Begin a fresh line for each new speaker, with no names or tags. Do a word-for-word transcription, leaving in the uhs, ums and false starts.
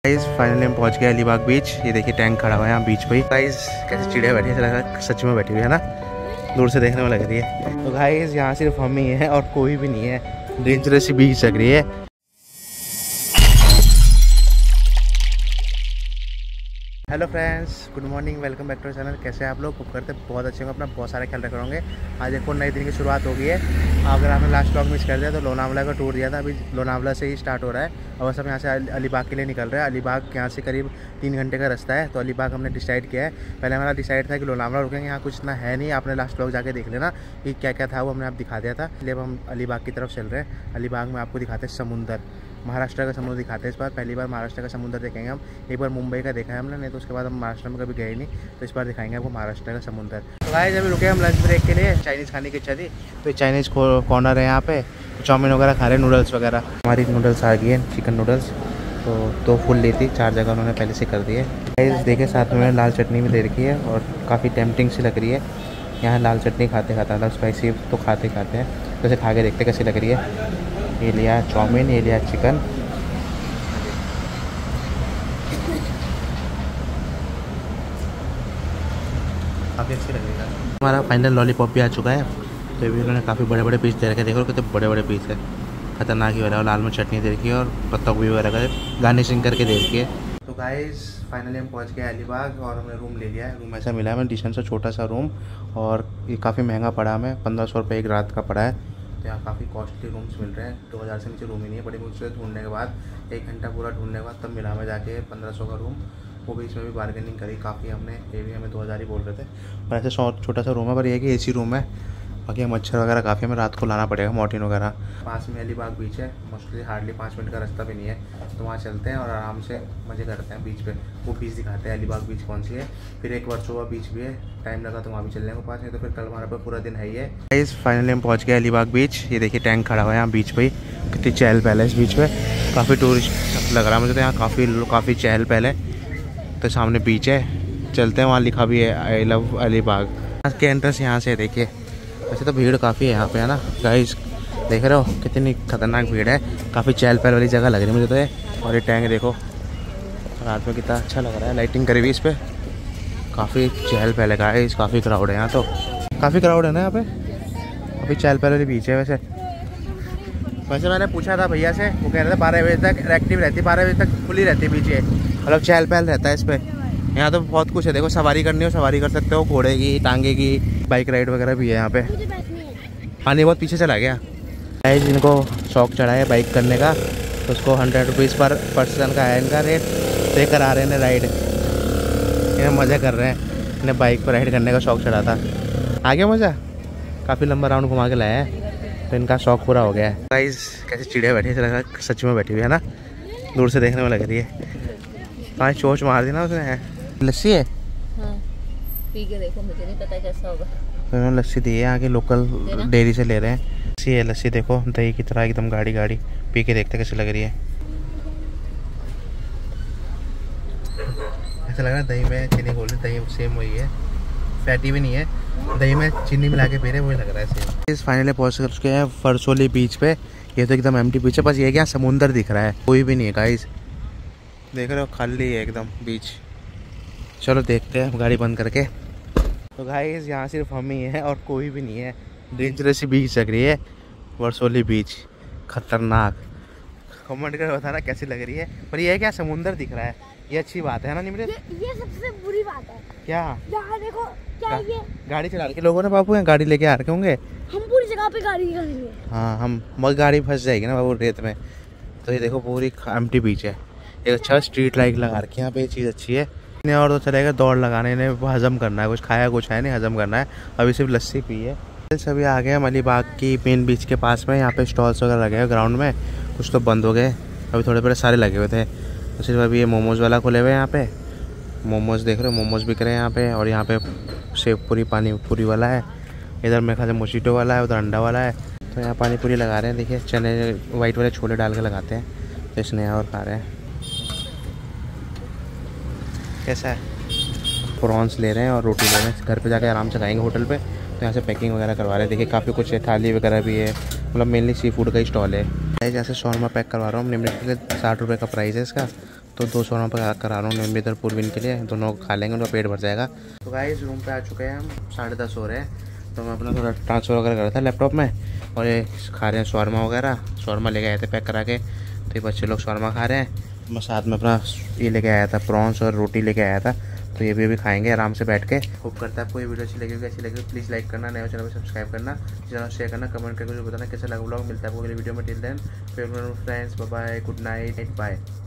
Guys finally हम पहुंच गए अलीबाग बीच। ये देखिए टैंक खड़ा हुआ है यहाँ बीच पे ही। गाइस कैसे चिड़िया बैठी है, लगा सच में बैठी हुई है ना, दूर से देखने में लग रही है। तो गाइस यहाँ सिर्फ हम ही हैं और कोई भी नहीं है। डेंजरस बीच लग रही है। Hello friends, good morning, welcome back to channel. कैसे हैं आप लोग? होप करते बहुत अच्छे होंगे, अपना बहुत सारा ख्याल रख रहे होंगे। आज एक और नई दिन की शुरुआत हो गई है। अगर आपने लास्ट व्लॉग मिस कर दिया तो लोनावला का टूर दिया था, अभी लोनावला से ही स्टार्ट हो रहा है और बस हम यहाँ से अलीबाग के लिए निकल रहे हैं। अलीबाग यहाँ से करीब तीन घंटे का रास्ता है, तो अलीबाग हमने डिसाइड किया है। पहले हमारा डिसाइड था कि लोनावला रुकेंगे, यहाँ कुछ इतना है नहीं। आपने लास्ट व्लॉग जाके देख लेना कि क्या क्या था, वो हमने आप दिखा दिया था। इसलिए अब हम अलीबाग की तरफ चल रहे हैं। अलीबाग में आपको दिखाते हैं समुंदर, महाराष्ट्र का समुद्र दिखाते हैं इस बार। पहली बार महाराष्ट्र का समुद्र देखेंगे हम। एक बार मुंबई का देखा है हमने, नहीं तो उसके बाद हम महाराष्ट्र में कभी गए नहीं, तो इस बार दिखाएंगे आपको महाराष्ट्र का समुद्र। तो गाइस अभी रुके हम लंच ब्रेक के लिए, चाइनीज़ खाने की इच्छा थी तो चाइनीज़ कॉर्नर है यहाँ पे। चाउमीन वगैरह खा रहे, नूडल्स वगैरह। हमारी नूडल्स आ गई है, चिकन नूडल्स। तो दो फुल ली थी, चार जगह उन्होंने पहले से कर दिए। गाइस देखे साथ में लाल चटनी भी दे रखी है और काफ़ी टेम्पटिंग सी लग रही है। यहाँ लाल चटनी खाते खाते मतलब स्पाइसी तो खाते खाते हैं, जैसे खा के देखते कैसी लग रही है। ये लिया चाउमीन, ये लिया चिकन। काफ़ी अच्छी लगेगा। हमारा फाइनल लॉलीपॉप भी आ चुका है। तो भी उन्होंने काफ़ी बड़े बड़े पीस दे रखे, देखो कितने बड़े बड़े पीस है, खतरनाक ही हो रहा है। और लाल में चटनी दे रखी है और पत्ता गोभी वगैरह का गार्निशिंग करके दे रखी है। तो गाइस फाइनली हम पहुंच गए अलीबाग और हमने रूम ले लिया है। रूम ऐसा मिला है हमें, डिसेंट सा छोटा सा रूम, और ये काफ़ी महंगा पड़ा हमें, पंद्रह सौ रुपये एक रात का पड़ा है। तो यहाँ काफ़ी कॉस्टली रूम्स मिल रहे हैं, दो हज़ार से नीचे रूम ही नहीं है। बड़ी मुश्किल से ढूंढने के बाद, एक घंटा पूरा ढूंढने के बाद तब मिला हमें जाके पंद्रह सौ का रूम। वो भी इसमें भी बार्गेनिंग करी काफ़ी हमने, ये भी हमें दो हज़ार ही बोल रहे थे। पर ऐसे छोटा सा रूम है, पर ये कि एसी रूम है। बाकी मच्छर वगैरह काफ़ी हमें रात को लाना पड़ेगा, मॉर्टिन वगैरह। पास में अलीबाग बीच है, मोस्टली हार्डली पाँच मिनट का रास्ता भी नहीं है, तो वहाँ चलते हैं और आराम से मज़े करते हैं बीच पे। वो बीच दिखाते हैं अलीबाग बीच कौन सी है। फिर एक वर्सोवा बीच भी है, टाइम लगा तो वहाँ भी चलने को पास, नहीं तो फिर कल हमारे पर पूरा दिन है ही है। गाइस फाइनली हम पहुँच गए अलीबाग बीच। ये देखिए टैंक खड़ा हुआ है यहाँ बीच पे ही, कितनी चहल पहल है इस बीच पे। काफ़ी टूरिस्ट लग रहा है मुझे तो यहाँ, काफ़ी काफ़ी चहल पहल है। तो सामने बीच है, चलते हैं, वहाँ लिखा भी है आई लव अलीबाग। के एंट्रेंस यहाँ से देखिए। वैसे तो भीड़ काफ़ी है यहाँ पे, है ना गाइस, देख रहे हो कितनी खतरनाक भीड़ है। काफ़ी चहल पहल वाली जगह लग रही है मुझे तो ये। और ये टैंक देखो रात में कितना अच्छा लग रहा है, लाइटिंग करी हुई इस पर। काफ़ी चहल पहल है गाइस, काफ़ी क्राउड है यहाँ, तो काफ़ी क्राउड है ना यहाँ पे। काफ़ी चहल पहल वाली बीच है। वैसे वैसे मैंने पूछा था भैया से, वो कह रहे थे बारह बजे तक एक्टिव रहती, बारह बजे तक खुली रहती है बीच, ये मतलब चहल पहल रहता है इस पर। यहाँ तो बहुत कुछ है, देखो सवारी करनी हो सवारी कर सकते हो, घोड़े की, टांगे की, बाइक राइड वगैरह भी है यहाँ पे। पानी बहुत पीछे चला गया। गाइस जिनको शौक चढ़ा है बाइक करने का, तो उसको हंड्रेड रुपीज़ पर पर्सन का है इनका रेट। तो ये करा रहे हैं राइड, इन्हें मज़ा कर रहे हैं, इन्हें बाइक पर राइड करने का शौक चढ़ा था। आ गया मज़ा, काफ़ी लंबा राउंड घुमा के लाया है, तो इनका शौक पूरा हो गया है। गाइस कैसे चिड़िया बैठी है, लगा सच में बैठी हुई है ना, दूर से देखने में लग रही है। पाँच चोच मार दी ना उसने। लस्सी है,
हाँ, पी के देखो, मुझे नहीं पता कैसा होगा।
तो इन्होंने लस्सी दी है, आगे लोकल डेयरी से ले रहे हैं। लस्सी है, लस्सी देखो दही की तरह एकदम गाढ़ी गाढ़ी, पी के देखते कैसी लग रही है। ऐसा लग रहा है दही में चीनी घोल रही, दही सेम वही है, फैटी भी नहीं है, दही में चीनी मिला के पी रहे वही लग रहा है सेम। इस फाइनली पहुँच चुके हैं फरसोली बीच पे। ये तो एकदम एम्प्टी बीच है, बस ये क्या समुंदर दिख रहा है, कोई भी नहीं है गाइस, देख रहे हो खाली है एकदम बीच। चलो देखते हैं गाड़ी बंद करके। तो गाइस यहाँ सिर्फ हम ही हैं और कोई भी नहीं है। डेंजरस बीच लग रही है वर्सोली बीच, खतरनाक। कमेंट कर बताना कैसी लग रही है। पर ये क्या समुंदर दिख रहा है, ये अच्छी बात है ना निमृत?
ये, ये सबसे बुरी बात है।
क्या?
यहाँ देखो क्या गा, ये
गाड़ी चला के लोगों ने बाबू यहाँ गाड़ी लेके आ रखे होंगे।
हम पूरी जगह पे गाड़ी करेंगे।
हाँ हम मगर गाड़ी फंस जाएगी ना बाबू रेत में। तो ये देखो पूरी एम्प्टी बीच है। एक अच्छा स्ट्रीट लाइट लगा रखी है यहाँ पे, ये चीज़ अच्छी है। और तो चलेगा दौड़ लगाने, इन्हें हजम करना है, कुछ खाया कुछ है नहीं, हजम करना है। अभी सिर्फ लस्सी पी है। सभी आ गए हम अलीबाग की मेन बीच के पास में। यहाँ पे स्टॉल्स वगैरह लगे हैं ग्राउंड में, कुछ तो बंद हो गए, अभी थोड़े बड़े सारे लगे हुए थे। तो सिर्फ अभी ये मोमोज़ वाला खुले हुए हैं यहाँ पे। मोमोज़ देख रहे हो, मोमोज़ बिक रहे हैं यहाँ पे। और यहाँ पे सेव पूरी पानी पूरी वाला है, इधर मेरे ख्याल से मोचिटो वाला है, उधर अंडा वाला है। तो यहाँ पानी पूरी लगा रहे हैं, देखिए चने वाइट वाले छोले डाल के लगाते हैं। तो इसने यहाँ और खा रहे हैं, कैसा है? प्रॉन्स ले रहे हैं और रोटी ले रहे हैं, घर पे जाके आराम से खाएंगे होटल पे। तो यहाँ से पैकिंग वगैरह करवा रहे हैं, देखिए काफ़ी कुछ है, थाली वगैरह भी है, मतलब मेनली सी फूड का ही स्टॉल है। जैसे शॉर्मा पैक करवा रहा हूँ निम्न के लिए, साठ रुपये का प्राइस है इसका। तो दो सौ रुपये करा रहा हूँ मैं इधर पूर्विन के लिए, दोनों खा लेंगे, उनका पेट भर जाएगा। तो गाइस रूम पे आ चुके हैं हम, साढ़े दस हो रहे हैं। तो मैं अपना थोड़ा ट्रांसफ़र वगैरह करा था लैपटॉप में, और ये खा रहे हैं शॉर्मा वगैरह। शॉर्मा लेके आए थे पैक करा के, तो ये बच्चे लोग शॉर्मा खा रहे हैं। मैं साथ में अपना ये लेके आया था प्रॉन्स और रोटी लेके आया था, तो ये भी अभी खाएंगे आराम से बैठ के। होप करता है आपको ये वीडियो अच्छी लगेगी। अच्छी लगी प्लीज़ लाइक करना, नए चैनल को सब्सक्राइब करना, चैनल शेयर करना, कमेंट करके मुझे बताना कैसा लगा ब्लॉग। मिलता है आपको अगली वीडियो में। Till then friends, bye bye, good night, bye.